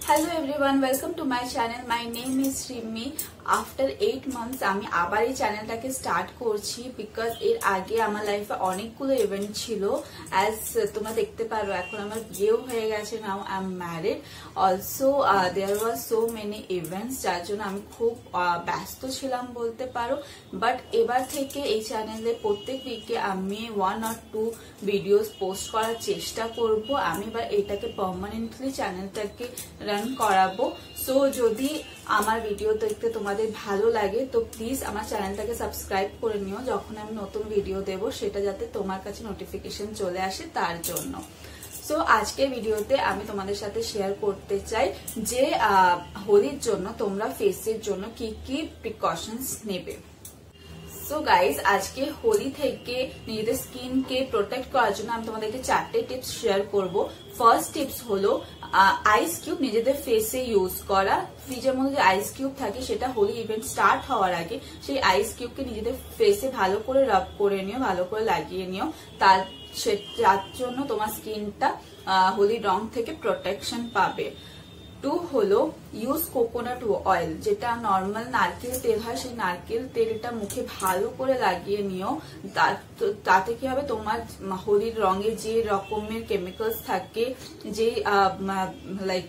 Hello everyone, welcome to my channel. My name is Rimmi. After 8 months আমি আবার এই চ্যানেলটাকে স্টার্ট করছি বিকজ এর আগে আমার লাইফে অনেকগুলো ইভেন্ট ছিল। অ্যাজ তোমরা দেখতে পারো এখন আমার বিয়েও হয়ে গেছে, now I am married. Also there was so many events, যার জন্য আমি খুব ব্যস্ত ছিলাম বলতে পারো। বাট এবার থেকে এই চ্যানেলে প্রত্যেক উইকে আমি 1 or 2 ভিডিওস পোস্ট করার চেষ্টা করব। আমি এবার এটাকে পার্মানেন্টলি চ্যানেলটাকে রান করাবো। সো যদি আমার ভিডিও দেখতে তোমাদের ভালো লাগে তো প্লিজ আমার চ্যানেলটাকে সাবস্ক্রাইব করে নিও, যখন আমি নতুন ভিডিও দেব সেটা যাতে তোমার কাছে নোটিফিকেশন চলে আসে তার জন্য। সো আজকের ভিডিওতে আমি তোমাদের সাথে শেয়ার করতে চাই যে হোলির জন্য তোমরা ফেসের জন্য কি কি প্রিকশনস নেবে। সো গাইজ, আজকে হোলি থেকে নিজেদের স্কিনকে প্রোটেক্ট করার জন্য আমি তোমাদেরকে 4টে টিপস শেয়ার করব। ফার্স্ট টিপস হলো আইস কিউব নিজেদের ফেসে ইউজ করা। ফ্রিজের মধ্যে যে আইস কিউব থাকে সেটা হোলি ইভেন্ট স্টার্ট হওয়ার আগে সেই আইস কিউবকে নিজেদের ফেসে ভালো করে রাব করে নিও, ভালো করে লাগিয়ে নিও। তার জন্য তোমার স্কিনটা হোলি রং থেকে প্রোটেকশন পাবে। 2 হলো ইউজ কোকোনাট অয়েল, যেটা নর্মাল নারকেল তেল হয়, সেই নারকেল তেলটা মুখে ভালো করে লাগিয়ে নিও। তাতে কি হবে, তোমার হোলির রঙে যে রকমের কেমিক্যালস থাকে, যে লাইক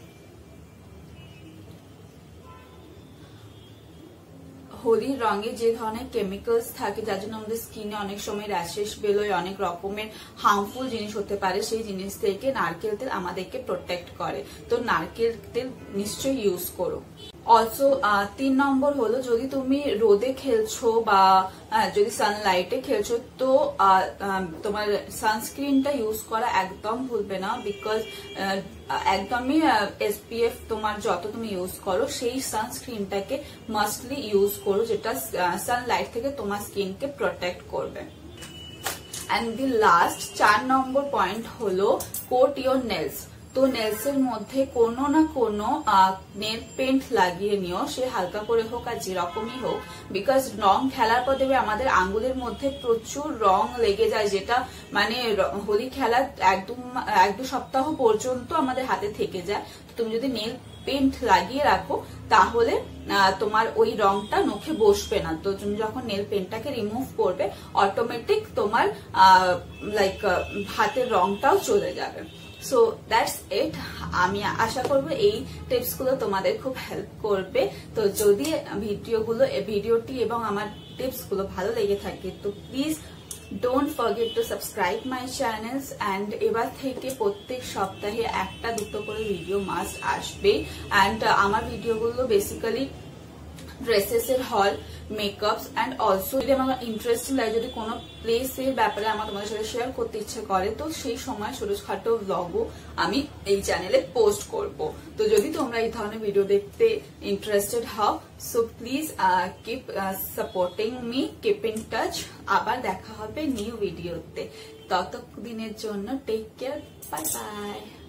হোলির রঙে যে ধরনের কেমিক্যালস থাকে যার জন্য আমাদের স্কিনে অনেক সময় র্যাশেস বেরোয়, অনেক রকমের হার্মফুল জিনিস হতে পারে, সেই জিনিস থেকে নারকেল তেল আমাদেরকে প্রোটেক্ট করে। তো নারকেল তেল নিশ্চয়ই ইউজ করো। অলসো 3 নম্বর হলো, যদি তুমি রোদে খেলছো বা যদি সানলাইটে খেলছো তো তোমার সানস্ক্রিনটা ইউজ করা একদম ভুলবে না। বিকজ একদমই SPF তোমার যত তুমি ইউজ করো সেই সানস্ক্রিনটাকে মাস্টলি ইউজ করো, যেটা সানলাইট থেকে তোমার স্কিনকে প্রোটেক্ট করবে। And the last 4 number point হলো কোট ইওর নেলস। তো নেলস এর মধ্যে কোনো না কোনো নেল পেন্ট লাগিয়ে নিও, সে হালকা করে হোক আর যেরকমই হোক। বিকজ রং খেলার পর দেবে আমাদের আঙ্গুলের মধ্যে প্রচুর রং লেগে যায়, যেটা মানে হোলি খেলার 1-2 সপ্তাহ পর্যন্ত আমাদের হাতে থেকে যায়। তুমি যদি নেল পেন্ট লাগিয়ে রাখো তাহলে তোমার ওই রংটা নখে বসবে না। তো তুমি যখন নেল পেন্টটাকে রিমুভ করবে অটোমেটিক তোমার লাইক হাতের রংটাও চলে যাবে। So that's it. আমি আশা করবো এই টিপস গুলো তোমাদের খুব হেল্প করবে। তো যদি ভিডিওটি এবং আমার টিপস গুলো ভালো লেগে থাকে তো please don't forget to subscribe my channels. And এবার থেকে প্রত্যেক সপ্তাহে 1-2 করে ভিডিও মাস্ট আসবে। অ্যান্ড আমার ভিডিওগুলো বেসিক্যালি ড্রেসেস এর হল, মেকআপস অ্যান্ড অলসো যদি আমার ইন্টারেস্টিং লাগে, যদি কোনো প্লেসের ব্যাপারে আমার তোমাদের সাথে শেয়ার করতে ইচ্ছে করে তো সেই সময় ছোটখাটো ব্লগও আমি এই চ্যানেলে পোস্ট করব। তো যদি তোমরা এই ধরনের ভিডিও দেখতে ইন্টারেস্টেড হও so please keep supporting me, keep in touch. আবার দেখা হবে নিউ ভিডিওতে। ততদিনের জন্য টেক কেয়ার, বাই বাই।